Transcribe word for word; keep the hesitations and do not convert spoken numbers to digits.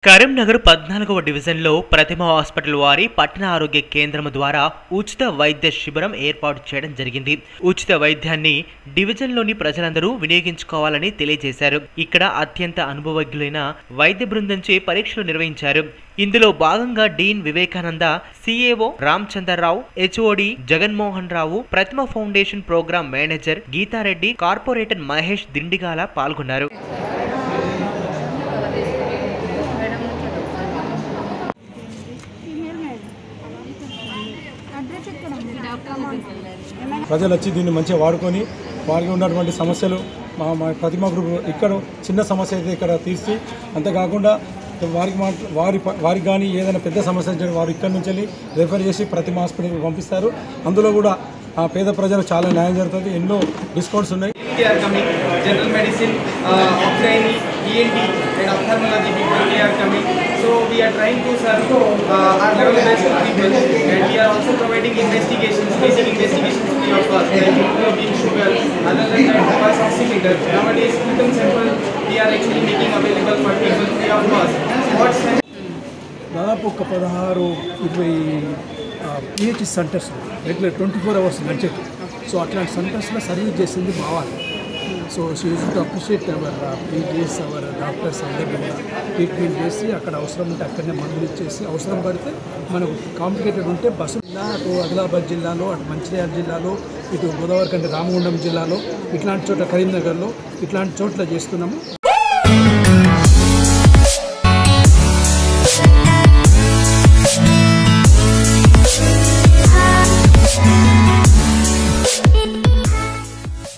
కరీంనగర్ పద్నాలుగవ డివిజన్లో ప్రతిమ హాస్పిటల్ వారి పట్టణ ఆరోగ్య కేంద్రం ద్వారా ఉచిత వైద్య శిబిరం ఏర్పాటు చేయడం జరిగింది. ఉచిత వైద్యాన్ని డివిజన్లోని ప్రజలందరూ వినియోగించుకోవాలని తెలియజేశారు. ఇక్కడ అత్యంత అనుభవజ్ఞులైన వైద్య బృందంచే పరీక్షలు నిర్వహించారు. ఇందులో భాగంగా dean Vivekananda, CAO Ramachandrarao, HOD Jaganmohan Rao, Pratima foundation program manager Geethareddy, corporator Mahesh Dindigala పాల్గొన్నారు. ప్రజలు వచ్చి దీన్ని మంచిగా వాడుకొని వారికి ఉన్నటువంటి సమస్యలు మా మా ప్రతిమ గ్రూప్ ఇక్కడ చిన్న సమస్య అయితే ఇక్కడ తీసి, అంతేకాకుండా వారికి మా వారి వారికి కానీ ఏదైనా పెద్ద సమస్య వారు ఇక్కడ నుంచి వెళ్ళి రెఫర్ చేసి ప్రతిమ హాస్పిటల్కి పంపిస్తారు. అందులో కూడా ఆ పేద ప్రజలకు చాలా న్యాయం జరుగుతుంది. ఎన్నో డిస్కౌంట్స్ ఉన్నాయి. General medicine, uh, ophthalmology, E N T and ophthalmology people they are coming. So we are trying to serve uh, our level best people, and we are also providing investigations, basic investigations free of cost, like hemoglobin, sugar, other than that pulse oximeter. Nowadays, income sample we are actually making available for people free of cost. What's దాదాపు ఒక పదహారు ఇరవై PH centres regular twenty four hours నడిచేది. So అట్లాంటి సెంటర్స్లో service చేసింది బావాలి. So she use to appreciate our PGs our doctors అందరినీ కూడా ట్రీట్మెంట్ చేసి అక్కడ అవసరం ఉంటే అక్కడనే మందులు ఇచ్చేసి, అవసరం పడితే మనకు కాంప్లికేటెడ్ ఉంటే బస్సు అటు ఆదిలాబాద్ జిల్లాలో, అటు మంచిర్యాల జిల్లాలో, ఇటు గోదావరి కంటే రామగుండం జిల్లాలో, ఇట్లాంటి చోట్ల కరీంనగర్లో ఇట్లాంటి చోట్ల చేస్తున్నాము.